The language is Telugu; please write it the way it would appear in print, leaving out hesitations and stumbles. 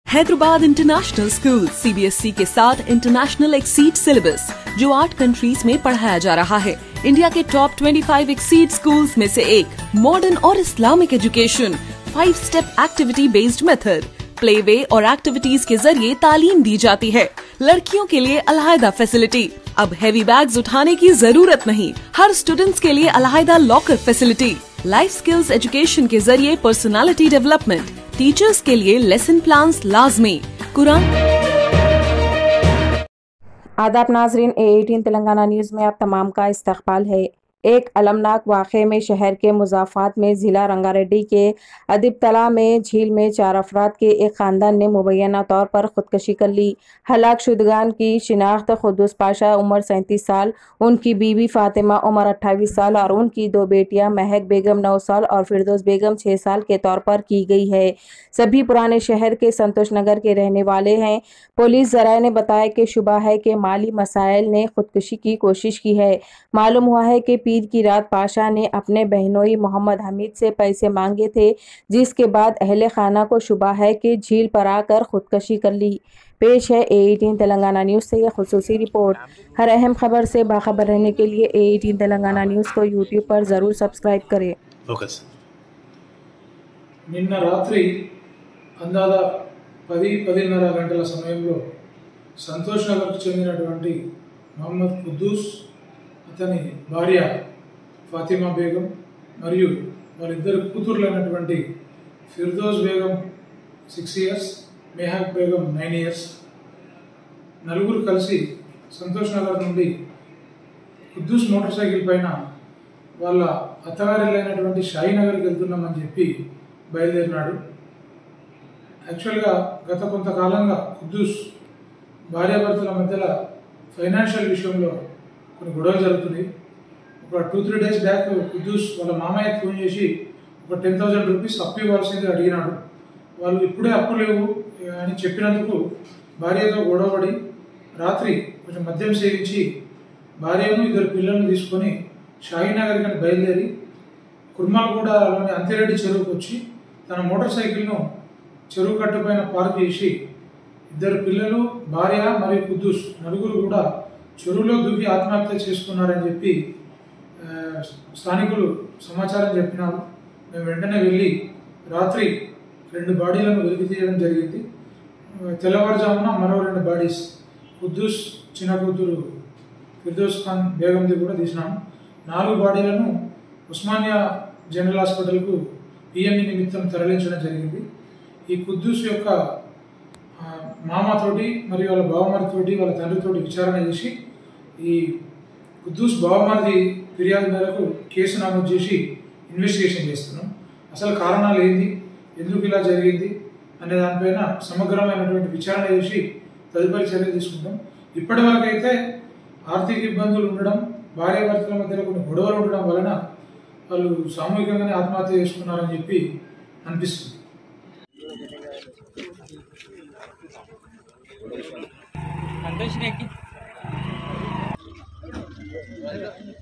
हैदराबाद इंटरनेशनल स्कूल सीबीएसई के साथ इंटरनेशनल एक्सीड सिलेबस जो 8 कंट्रीज में पढ़ाया जा रहा है। इंडिया के टॉप 25 एक्सीड स्कूल्स में से एक। मॉडर्न और Islamic education, 5 step activity based method, play way और एक्टिविटीज के जरिए तालीम दी जाती है। लड़कियों के लिए अलहदा फैसिलिटी, अब हैवी बैग्स उठाने की जरूरत नहीं। हर स्टूडेंट्स के लिए अलहदा locker facility. Life skills education के जरिए पर्सनालिटी डेवलपमेंट, टीचर्स के लिए लेसन प्लान्स लाजमी। कुरान। आदाब नाजरीन, A18 तेलंगाना न्यूज़ में आप तमाम का इस्तकबाल है। एक अलमनाक वाक़े में शहर के मुज़ाफ़ात में ज़िला रंगारेड्डी के अदिब तला में झील में 4 अफराद के एक ख़ानदान ने मुबैना तौर पर ख़ुदकशी कर ली। हलाक शुदगान की शिनाख्त खुद्दूस पाशा उम्र 37 साल, उनकी बीवी फ़ातिमा उम्र 28 साल और उनकी 2 बेटियां महक बेगम 9 साल और फिरदौस बेगम 6 साल के तौर पर की गई है। सभी पुराने शहर के संतोष नगर के रहने वाले हैं। पुलिस ज़राए ने बताया कि शुबा है कि माली मसाइल ने खुदकुशी की कोशिश की है। मालूम हुआ है कि पीर की रात पाशा ने अपने बहनोई मोहम्मद हमीद से पैसे मांगे थे, जिसके बाद अहले खाना को शुबा है कि झील पर आकर खुदकशी कर ली। पेश है A18 तेलंगाना न्यूज़ से यह खुसूसी रिपोर्ट। हर अहम खबर से बाखबर रहने के लिए A18 तेलंगाना न्यूज़ को यूट्यूब पर ज़रूर सब्सक्राइब करें। నిన్న రాత్రి అందాదా 10-10:30 గంటల సమయంలో సంతోష్ నగర్కు చెందినటువంటి మొహమ్మద్ కుద్దూస్, అతని భార్య ఫాతిమా బేగం మరియు వారిద్దరు కూతుర్లైనటువంటి ఫిర్దౌస్ బేగం 6 ఇయర్స్, మెహక్ బేగం 9 ఇయర్స్, నలుగురు కలిసి సంతోష్ నగర్ నుండి కుద్దూస్ మోటార్ సైకిల్ పైన వాళ్ళ అత్తగారిల్లైనటువంటి షాయినగర్కి వెళ్తున్నామని చెప్పి బయలుదేరినాడు. యాక్చువల్గా గత కొంతకాలంగా కుద్దూస్ భార్యాభర్తల మధ్యలో ఫైనాన్షియల్ విషయంలో కొన్ని గొడవలు జరుగుతుంది. ఒక 2-3 డేస్ బ్యాక్ కుద్దూస్ వాళ్ళ మామయ్యకి ఫోన్ చేసి ఒక 10,000 రూపీస్ అప్పు ఇవ్వాల్సింది అడిగినాడు. వాళ్ళు ఇప్పుడే అప్పు లేవు అని చెప్పినందుకు భార్యతో గొడవపడి రాత్రి కొంచెం మద్యం సేవించి భార్యను 2 పిల్లలను తీసుకొని షాహీనగర్ కానీ బయలుదేరి కుర్మాలగూడలోని అంతిరెడ్డి చెరువుకు వచ్చి తన మోటార్ సైకిల్ను చెరువు కట్టు పైన పార్క్ చేసి 2 పిల్లలు, భార్య మరియు కుద్దూస్ నలుగురు కూడా చెరువులో దూకి ఆత్మహత్య చేసుకున్నారని చెప్పి స్థానికులు సమాచారం చెప్పినారు. మేము వెంటనే వెళ్ళి రాత్రి 2 బాడీలను వెలికి తీయడం జరిగింది. తెల్లవారుజామున మరో 2 బాడీస్ కుద్దూస్ చిన్న కూతురు ఫిర్దౌస్ ఖాన్ బేగంది కూడా తీసినాము. 4 బాడీలను ఉస్మానియా జనరల్ హాస్పిటల్కు పిఎంఈ నిమిత్తం తరలించడం జరిగింది. ఈ కుద్దూస్ యొక్క మామతోటి మరియు వాళ్ళ బావమరితోటి వాళ్ళ తండ్రితోటి విచారణ చేసి ఈ కుద్దూస్ బావమరిది ఫిర్యాదు మేరకు కేసు నమోదు చేసి ఇన్వెస్టిగేషన్ చేస్తున్నాం. అసలు కారణాలు ఏంది, ఎందుకు ఇలా జరిగింది అనే దానిపైన సమగ్రమైనటువంటి విచారణ చేసి తదుపరి చర్యలు తీసుకుంటాం. ఇప్పటి వరకు అయితే ఆర్థిక ఇబ్బందులు ఉండడం, భార్యాభర్తల మధ్యలో కొన్ని గొడవలు ఉండడం వలన వాళ్ళు సామూహికంగానే ఆత్మహత్య చేసుకున్నారని చెప్పి అనిపిస్తుంది. సంతోష్